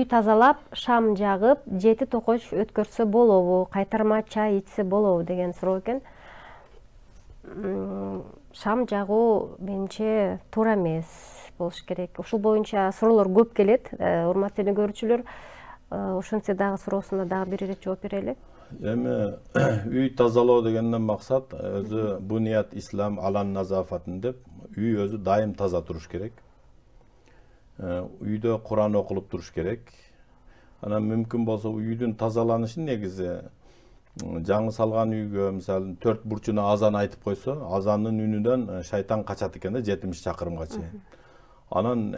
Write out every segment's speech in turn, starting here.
тазалап, шам жагып, 7 токоч өткөрсө болобу, кайтарма чай ичсе болобу деген суроо экен. Шам жагуу менимче туура эмес болуш керек. Ушул боюнча суроолор көп келет. Урматтуу көрүүчүлөр, ошентсе дагы суроосуна дагы бир ирет жооп берели. Эми үй тазалоо дегенден максат өзү буният ислам алан назафатын деп, үй өзү дайым таза туруш керек. Үйдө Куран окулуп туруш керек. Анан мүмкүн болсо үйдүн тазаланышын негизи жаңы салган үйгө мисалы 4 бурчуна азан айтып койсо, азандын үнүнөн шайтан качат экен да 70 чакырымга чейин. Анан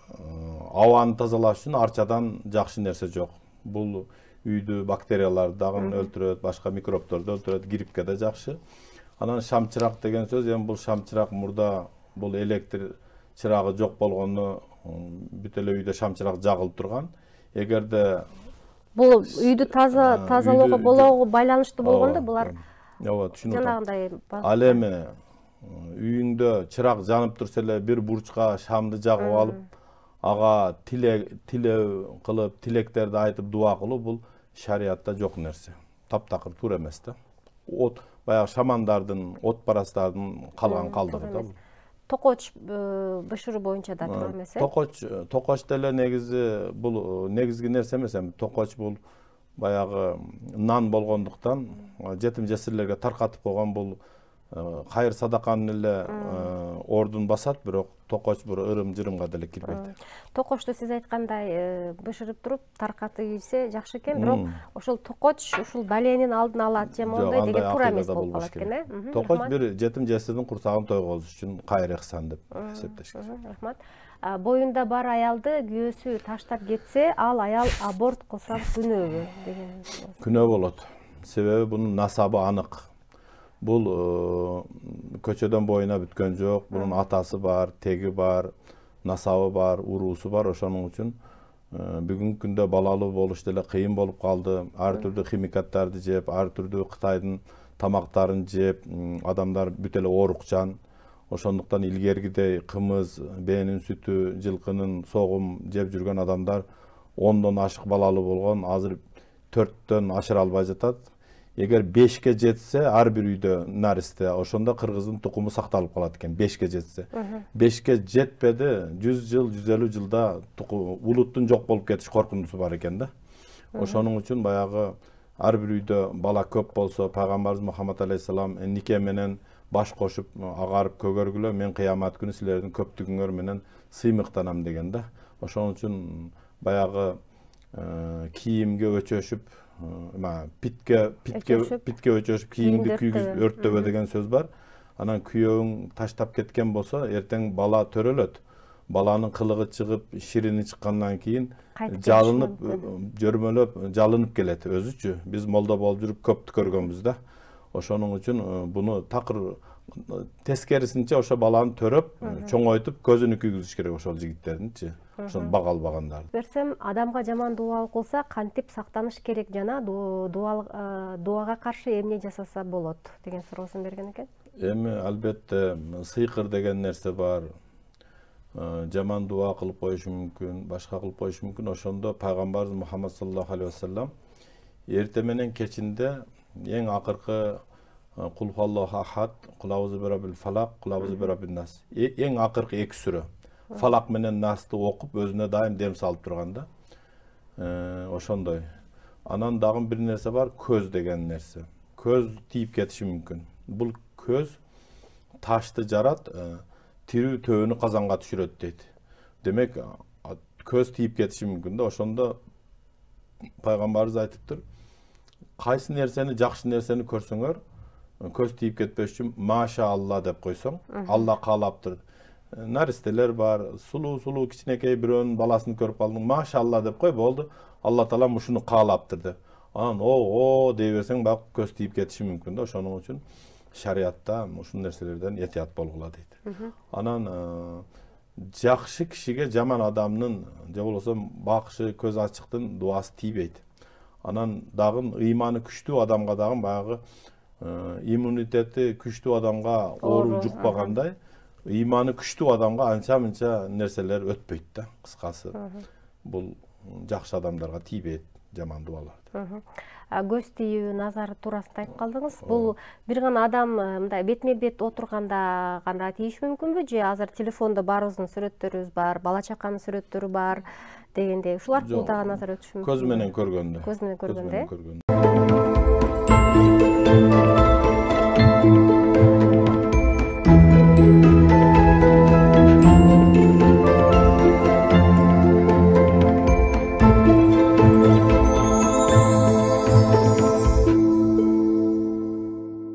абаны тазалаш үчүн арчадан жакшы нерсе жок. Бул үйдү бактерияларды дагы өлтүрөт, башка микробторду өлтүрөт, гриппке да жакшы. Анан шамчырак деген сөз, эми бул шамчырак мурда бул электр чырагы жок болгону бүт эле үйдө шамчырак жагылып турган. Эгерде бул үйдү тазалоого болоого байланыштуу болгондо булар ооба түшүнүп атам. жанагындай Ал эми үйүңдө чырак жанып турса эле бир бурчка шамды жагып алып, ага тилөө кылып, тилектерди айтып дуа кылуу бул шариатта жок нерсе. Таптакыр туура эмес да. Баягы шамандардын, от парастардын калган калдыгы да бул. Токоч бышыруу боюнча да туура эмес. Токоч деле негизи бул негизги нерсе эмес, эми токоч бул баягы нан болгондуктан жетим жесирлерге таркатып койгон бул кайыр садаканын эле ордун басат, бирок токоч бир ырым-жырымга деле кирбейт. Токочту сиз айткандай бышырып туруп таркатып ийсе жакшы экен, бирок ошол токоч ушул даленин алдын алат же моундай деген туура эмес болуп калат экен, э? Токоч бир жетим жесирдин курсагын тойгозуш үчүн кайыр ыхсан деп эсептеш керек. Рахмат. Боюнда бар аялды күйөөсү таштап кетсе, ал аял аборт кылса күнөөбү деген. Күнөө болот. Себеби бунун насабы анык. Бул көчөдөн боюна бүткөн жок, бунун атасы бар, теги бар, насабы бар, уруусу бар. Ошонун үчүн бүгүнкү күндө балалуу болуш деле кыйын болуп калды. Ар түрдүү химикаттарды жеп, ар түрдүү Кытайдын тамактарын жеп, адамдар бүт эле оорукчан. Ошондуктан илгергидей кымыз, бээнин сүтү, жылкынын согум жеп жүргөн адамдар 10дон ашык балалуу болгон, азыр 4төн ашыра албай жатат. Эгер 5ке жетсе, ар бир үйдө наристе, ошондо кыргыздын тукуму сакталып калат экен, 5ке жетсе. 5ке жетпеди, 100 жыл, 150 жылда улуттун жок болуп кетиш коркунучу бар экен да. Ошонун үчүн баягы ар бир үйдө бала көп болсо, пайгамбарыбыз Мухаммад алейхиссалам нике менен баш кошуп, агарып көгөргүлө, мен кыямат күнү силердин көптүгүңөр менен сыймыктанам деген да. Ошон үчүн баягы кийимге өчөшүп, питке өчөшүп, кийимди күйгүзүп өрттөбө деген сөз бар. Анан күйөөң таштап кеткен болсо, эртең бала төрөлөт. Баланын кылыгы чыгып, ширини чыккандан кийин жалынып, жөрмөлөп, жалынып келет өзүчү. Биз молдо болуп жүрүп көптү көргөнбүз да. Ошонун үчүн буну такыр тескерисинче ошо баланы төрөп, чоңойтуп, көзүнү күйгүзүш керек ошол жигиттердинчи. Ошону бага албагандарды. Берсем, адамга жаман дубал кылса, кантип сактаныш керек жана дубалга каршы эмне жасаса болот деген суроосун берген экен. Эми албетте сыйкыр деген нерсе бар. Жаман дуа кылып коюшу мүмкүн, башка кылып коюшу мүмкүн. Ошондо пайгамбарыбыз Мухаммад саллаллаху алейхи вассалам эрте менен кечинде эң акыркы Кул хуаллаху ахад, кул аузу бирабил фалак, кул аузу бирабин нас. Эң акыркы 2 сүрө. Фалак менен насты окуп, өзүнө дайым дем салып турганда. Ошондой. Анан дагы бир нерсе бар, көз деген нерсе. Көз тийип кетиши мүмкүн. Бул көз ташты жарат, тирүү төөнү казанга түшүрөт дейт. Демек, көз тийип кетиши мүмкүн да. Ошондо пайгамбарыбыз айтыптыр, кайсы нерсени, жакшы нерсени көрсөңөр, көз тийип кетпеш үчүн маша Алла деп койсоң, Алла каалаптыр. Наристелер бар, сулуу кичинекей бирөөнүн баласын көрүп калдың, маша Алла деп кой, болду. Алла таала ушуну каалаптыр деп. Анан дей берсең, бак көз тийип кетиши мүмкүн да. Ошонун үчүн шариатта ушул нерселерден этият болгула дейт. Анан жакшы кишиге жаман адамдын, же болбосо бакшы көз ачыктын дуасы тийбейт. Анан дагы ыйманы күчтүү адамга дагы баягы иммунитети күчтүү адамга оору жукпагандай, ыйманы күчтүү адамга анча-мынча нерселер өтпөйт да, кыскасы. Бул жакшы адамдарга тийбейт жаман дубалар. Көз тийүү, назар туурасында айтып калдыңыз. Бул бир гана адам мындай бетме бет отурганда гана тийиш мүмкүнбү же азыр телефондо баарыбыздын сүрөттөрүбүз бар, бала чаканын сүрөттөрү бар дегендей ушул аркылуу дагы назар өтүшү мүмкүн? Көз менен көргөндө. Көз менен көргөндө.